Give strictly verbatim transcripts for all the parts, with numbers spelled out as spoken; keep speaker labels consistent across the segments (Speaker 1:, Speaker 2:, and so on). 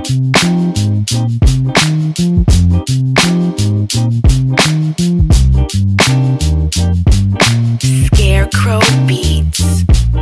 Speaker 1: Scarecrow Beats.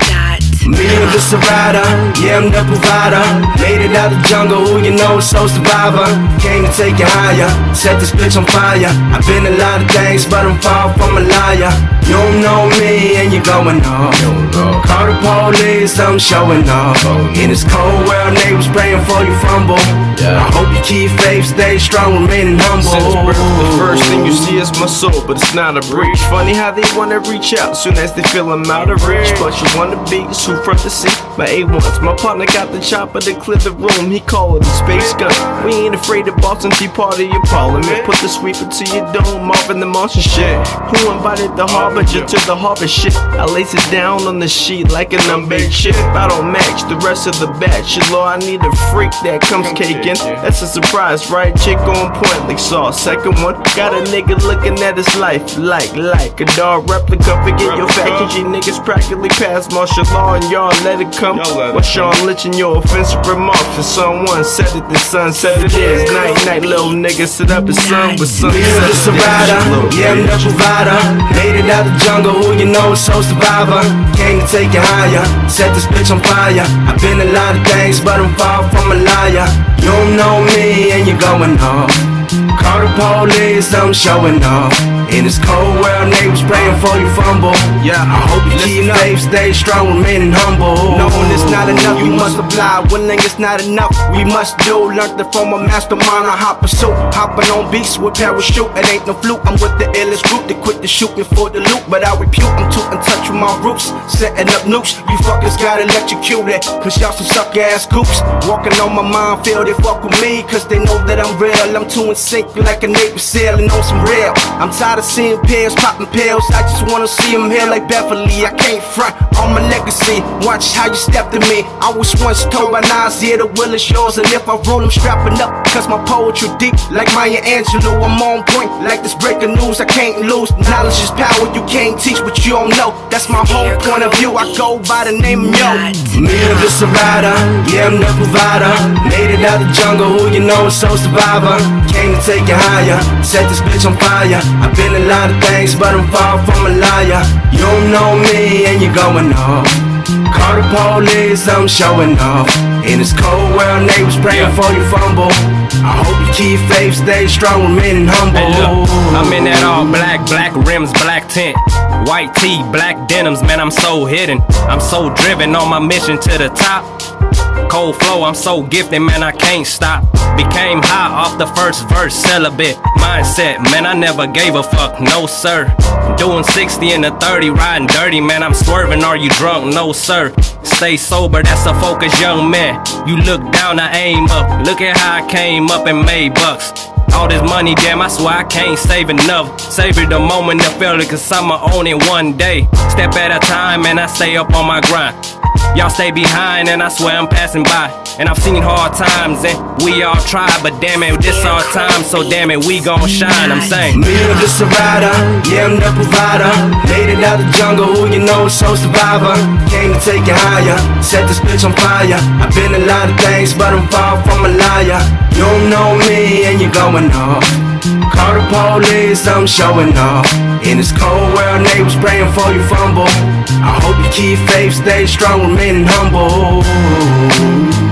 Speaker 2: Me and this a rider, yeah I'm the provider. Made it out the jungle, who you know is soul survivor. Came to take it higher, set this bitch on fire. I've been a lot of things, but I'm far from a liar. You don't know me and you're going off. Call the police, I'm showing off. In this cold world, neighbors praying for you fumble. I hope you keep faith, stay strong, remaining humble.
Speaker 3: Since birth, the first thing you see is my soul, but it's not a breach. Funny how they wanna reach out soon as they feel I'm out of reach. But you wanna be who front the seat, my A ones. My partner got the chopper to clear the room, he call it a space gun. We ain't afraid of Boston Tea Party your parliament. Put the sweeper to your dome, Marvin the Martian shit. Who invited the harbinger to the harvest shit? I lace it down on the sheet like an unbaked chip. I don't match the rest of the batch. Lord, I need a freak that comes caking. That's a surprise, right? Chick on point like sauce. Second one, got a nigga looking at his life like, like a dog replica. Forget your fact, you niggas practically past martial law and y'all let it come. While Sean lynching your offensive remarks. And someone said it, the sunset it is. Night, night, little nigga sit up and sun with sunset.
Speaker 2: Me and this a rider, yeah I'm the provider. Made it out the jungle, who you know is soul survivor. Came to take it higher, set this bitch on fire. I've been a lot of things, but I'm far from a liar. You don't know me and you're going off. Call the police, I'm showing off. In this cold world, neighbors praying for you fumble.
Speaker 3: Yeah,
Speaker 2: I hope you keep faith, stay strong, remaining humble.
Speaker 3: Knowing it's not enough, you must apply. Willing it's not enough, we must do. Learned it from a mastermind, a hot pursuit. Hopping on beats with parachute, it ain't no fluke. I'm with the illest group, they quit the shooting for the loot. But I repute, I'm too in touch with my roots. Setting up nukes, you fuckers got electrocuted. Cause y'all some suck ass goops. Walking on my mind, feel they fuck with me. Cause they know that I'm real, I'm too in sync like a neighbor sailing on some rail. I'm tired of seeing pills, popping pills. I just wanna see them here like Beverly. I can't front on my legacy. Watch how you stepped to me. I was once told by Nas, yeah, the will is yours. And if I roll, I'm strapping up. Cause my poetry deep like Maya Angelou. I'm on point like this breaking news. I can't lose. Knowledge is power, you can't teach what you don't know. That's my whole point of view. I go by the name of Yo.
Speaker 2: Me and this a rider, yeah I'm the provider. Made it out the jungle, who you know is soul survivor. Came to take it higher, set this bitch on fire. I've been a lot of things, but I'm far from a liar. You don't know me and you're going off. Call the police, I'm showing off. In this cold world, neighbors praying for you fumble. I hope you keep faith, stay strong, remaining humble.
Speaker 4: Hey look, I'm in that all black, black rims, black tint, white tee, black denims, man I'm so hidden. I'm so driven on my mission to the top. Cold flow, I'm so gifted, man I can't stop. Became high off the first verse, celibate mindset, man I never gave a fuck, no sir. Doing sixty in a thirty, riding dirty, man I'm swerving, are you drunk? No sir. Stay sober, that's a focused young man. You look down, I aim up. Look at how I came up and made bucks. All this money, damn, I swear I can't save enough. Savor the moment to feel it, cause I'ma own it one day. Step at a time and I stay up on my grind. Y'all stay behind and I swear I'm passing by. And I've seen hard times and we all try, but damn it, this our time, so damn it, we gon' shine, I'm saying.
Speaker 2: Me and this a rider, yeah I'm the provider. Made it out the jungle, who you know is soul survivor. Came to take it higher, set this bitch on fire. I've been a lot of things, but I'm far from a liar. You don't know me and you're going off. Call the police, I'm showing off. In this cold world, neighbors praying for you fumble. I hope you keep faith, stay strong, remaining humble.